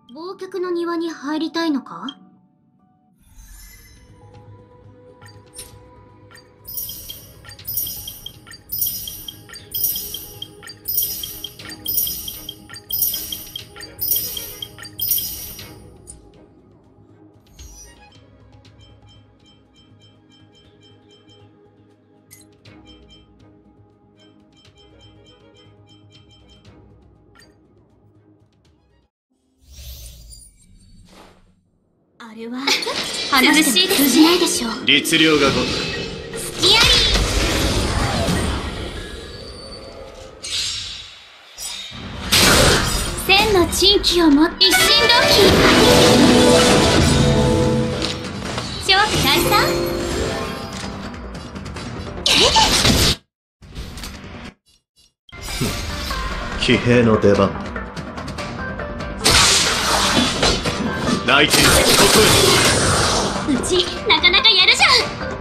忘却の庭に入りたいのか？あれは涼しい通じないでしょう。 律令がごとくスキアリー千の珍奇をも一心同期超解散騎兵の出番。泣いているここへ。 うちなかなかやるじゃん。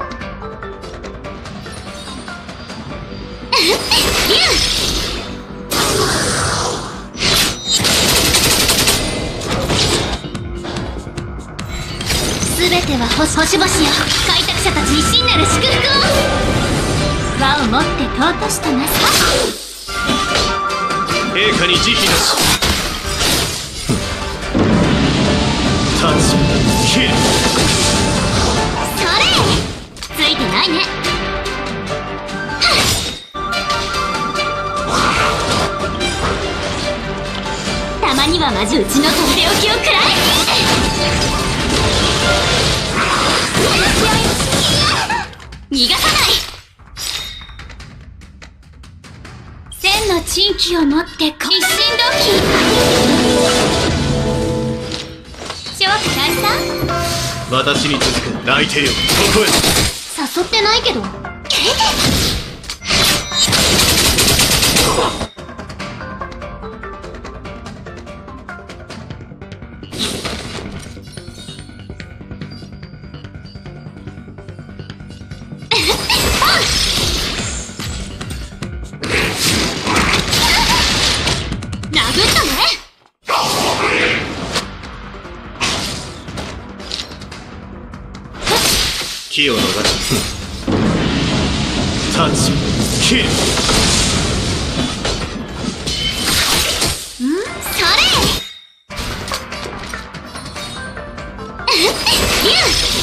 すべては星々よ。開拓者たちに真なる祝福を。和をもって尊しとなす。 陛下に慈悲なし。タッチキル。 それついてないね。たまにはマジうちのとっておきを食らえ。逃がさない。千の珍奇をもって一心同期超解散。 私に続く。泣いてよここへ。 誘ってないけど。殴ったね。 気を逃す。タッチキル。 それ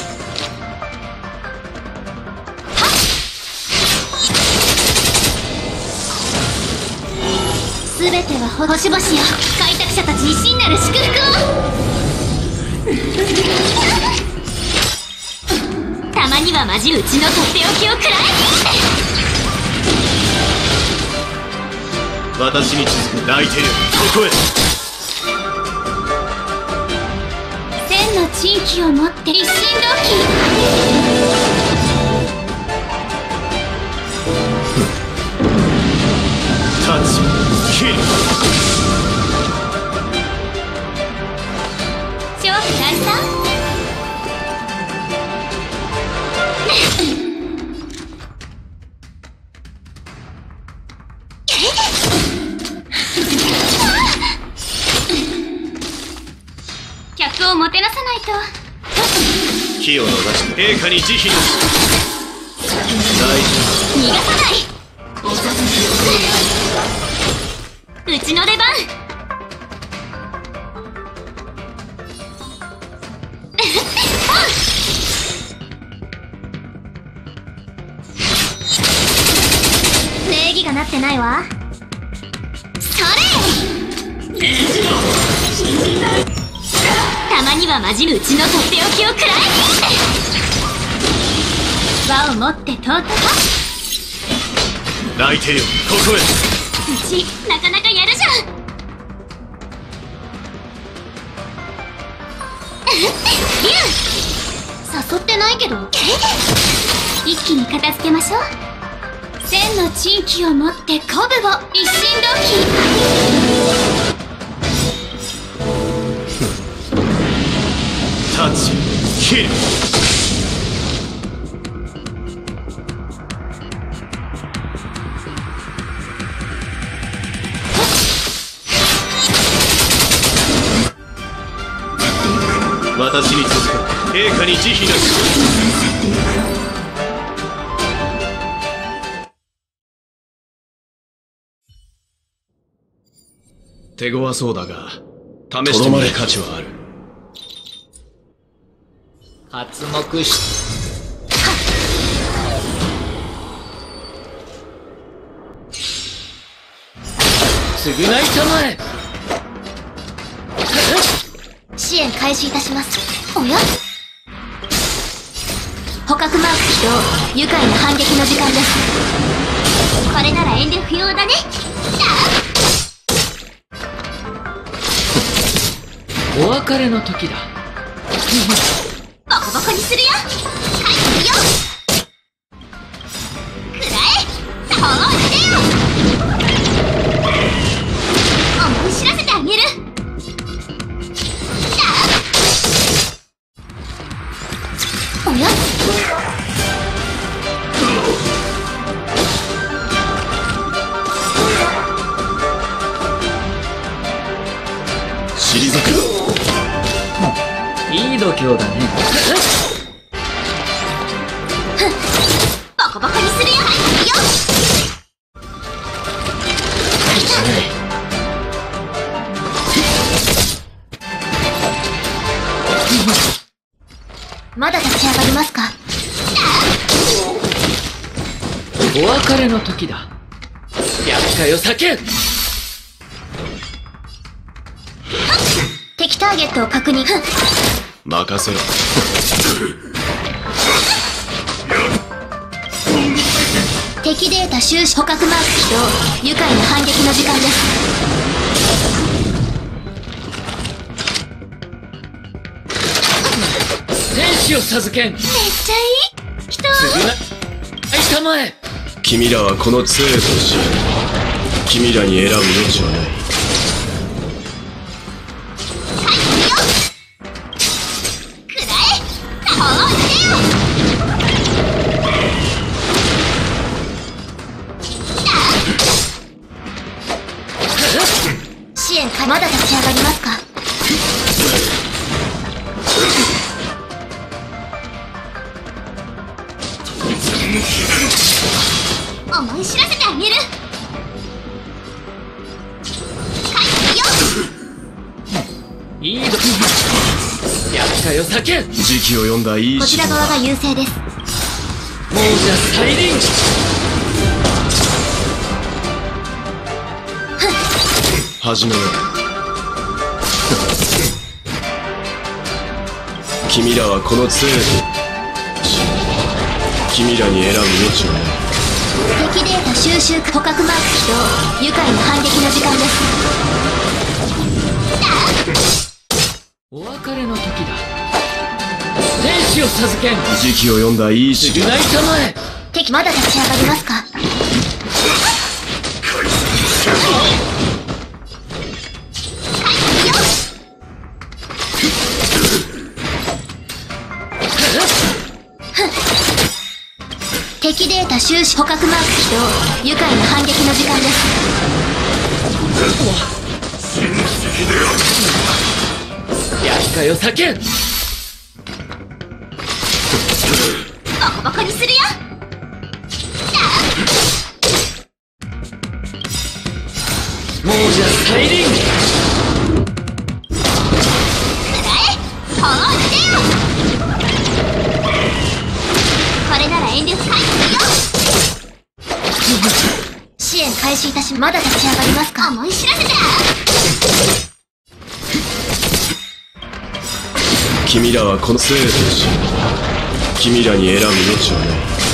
すべては星々よ。開拓者たちに真なる祝福を。たまにはマジうちのとっておきを食らえ。 私に続く。泣いてよここへ。 千の珍奇をもって一心同期タッチキル。 超解散。客をもてなさないと。 気を逃し陛下に慈悲なし。 逃がさない。うちの出番。礼儀がなってないわ。それたまにはまじるうちのとっておきを食らえ。和をもって尊く。 泣いてよここへ。 うちなかなかやるじゃん。誘ってないけど。一気に片付けましょう。千の珍奇をもって鼓舞を一心同期タッチキル。 私に続く陛下に慈悲なし。手強そうだが試してみる価値はある。 発目し償いたまえ。 支援開始いたします。おや、捕獲マーク起動。愉快な反撃の時間です。これなら遠慮不要だね。 お別れの時だ。 ボコボコにするよ。返すよ。くらえ。さあしてよ。思い知らせてあげる。おや、 退く。 いい度胸だね。 ボコボコにするよ。まだ立ち上がりますか。 お別れの時だ。厄介を避け。 敵ターゲットを確認。 任せろ。 敵データ収集。捕獲マーク起動。愉快な反撃の時間です。 天使を授けん。 めっちゃいい人。 償いたまえ。 君らはこの杖とし、君らに選ぶ余地はない。 くらえ。そうしてよ。支援か。まだ立ち上がりますか。思い知らせてあげる。返すよ。 いい度厄介を避け。 時期を読んだいいこちら側が優勢です。 もうじゃ再臨。 始めよう。君らはこの杖とし、君らに選ぶ余地はない。 敵データ収集。捕獲マーク起動。愉快な反撃の時間です。 お別れの時だ。天使を授けん。 時期を読んだいい時償いたまえ。 敵まだ立ち上がりますか。敵データ収集。捕獲マーク起動。愉快な反撃の時間です。 厄介を避け。 ボコボコにするよ。 もうじゃ再臨。 くらえ。そうしてよ。これなら遠慮返すよ。支援開始いたし。まだ立ち上がりますか。思い知らせて。 君らはこの杖とし、君らに選ぶ余地はない。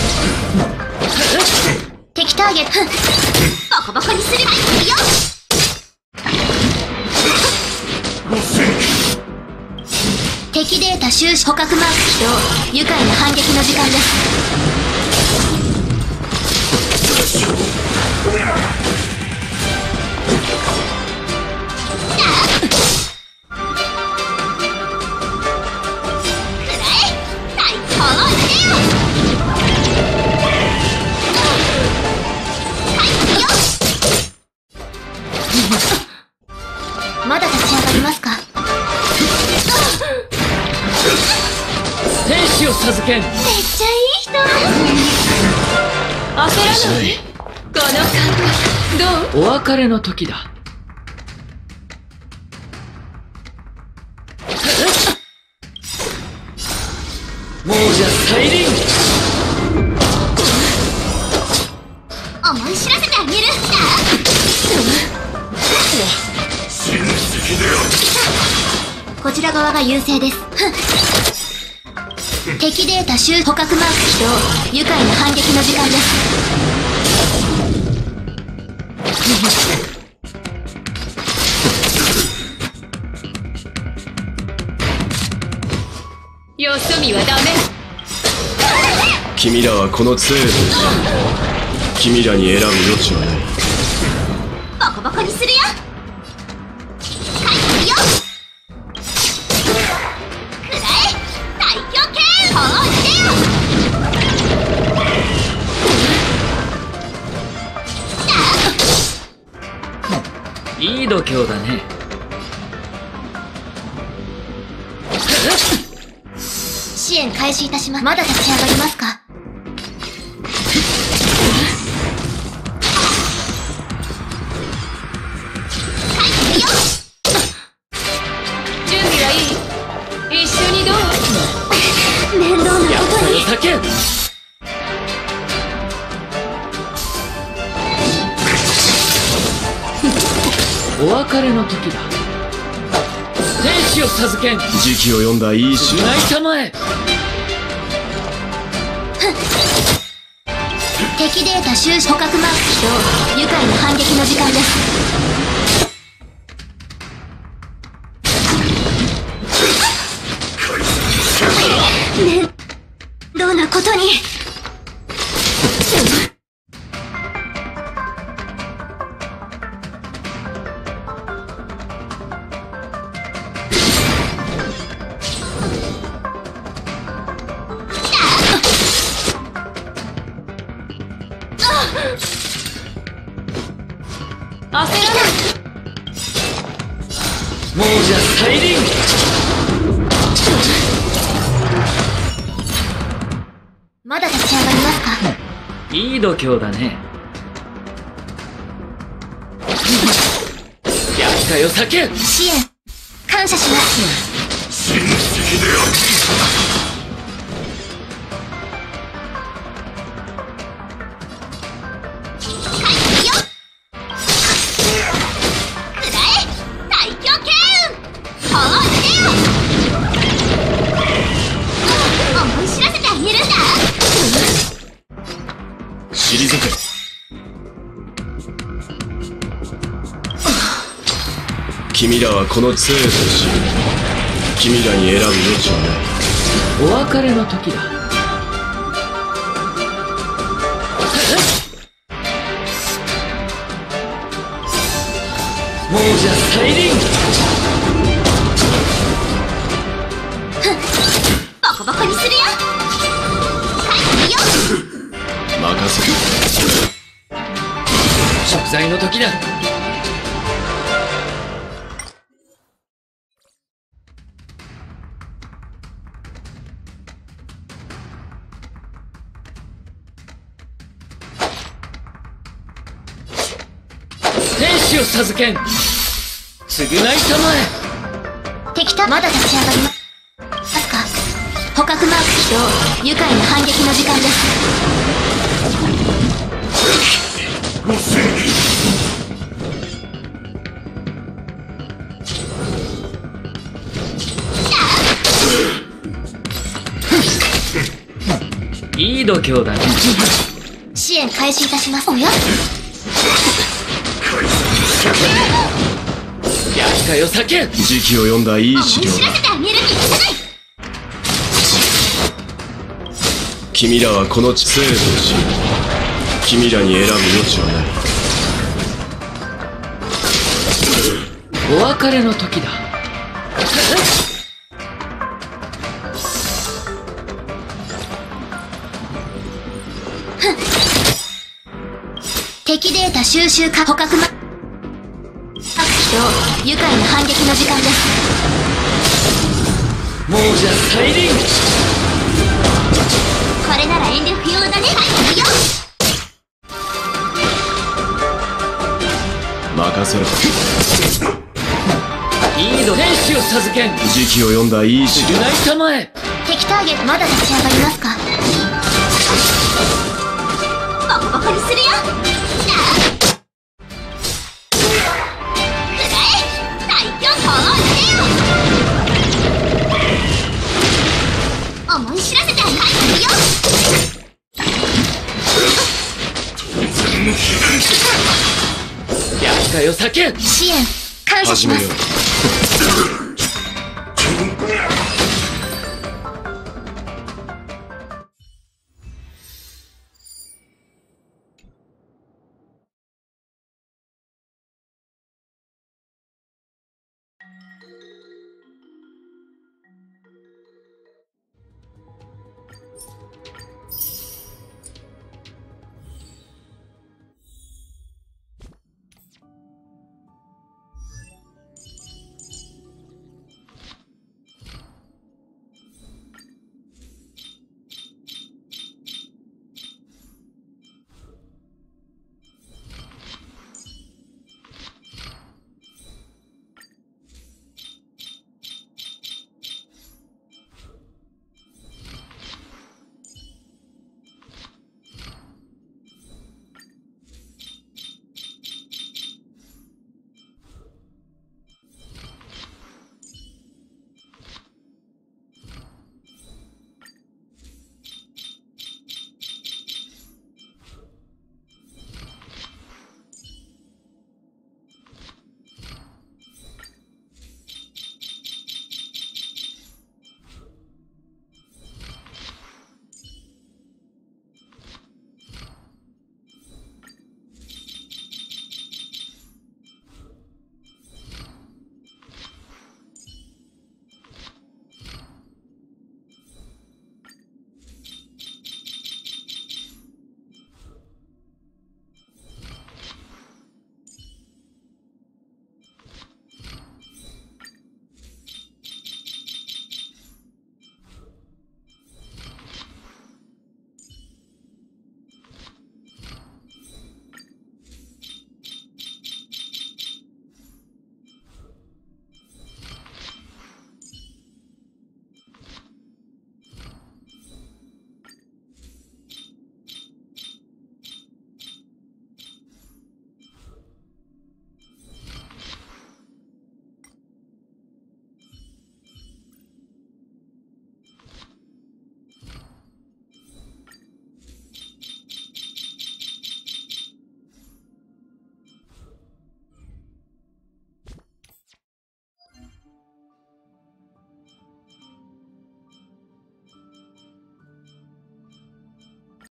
敵ターゲット。ボコボコにするよ。敵データ収集。捕獲マーク起動。愉快な反撃の時間です。まだ立ち上がりますか。 授けん。 めっちゃいい人。 焦らないこの感覚どう？お別れの時だ。亡者再臨。 思い知らせてあげる。こちら側が優勢です。敵データ捕獲マーク起動。愉快な反撃の時間です。 よそ見はダメ。 君らはこの杖で君らに選ぶ余地はない。 ボコボコにするよ。返すよ。くらえ最強剣。放ってよ。 いい度胸だね。 支援開始いたします。まだ立ち上がりますか？ 準備はいい？一緒にどう？ 面倒なことに。 叫ん。お別れの時だ。天使を授けん。 時期を読んだいいし泣いたまえ。 敵データ捕獲マーク起動。愉快な反撃の時間です。面倒なことに。 焦らない。亡者再臨。 まだ立ち上がりますか？ いい度胸だね。やったよ叫ん。 支援感謝します。 親戚である。退け。君らはこの杖とし、君らに選ぶ余地はない。 お別れの時だ。亡者再臨。 ボコボコにするよ。 任せる。 食材の時だ。天使を授けん。償いたまえ。敵とまだ立ち上がりますか？捕獲マーク起動。愉快な反撃の時間です。 いい度胸だね。 支援開始いたします。おや？ やったよ叫ん。 時期を読んだいい資料だ。 思い知らせてあげるに勝たない。 君らはこの杖とし、君らに選ぶ余地はない。 お別れの時だ。 敵データ収集か捕獲起動。愉快な反撃の時間です。 亡者再臨。 これなら遠慮不要だね。はいよ。 任せろ。 いいぞ天使を授けん。 時期を読んだいいし。 ないたまえ。 敵ターゲットまだ立ち上がりますか。ボコボコにするよ。思い知らせて返すよ。 厄介を避けん。 支援感謝します。 始めよう。